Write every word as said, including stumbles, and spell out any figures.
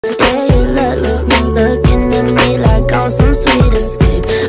Yeah, you look, look, look, looking at me like I'm some sweet escape.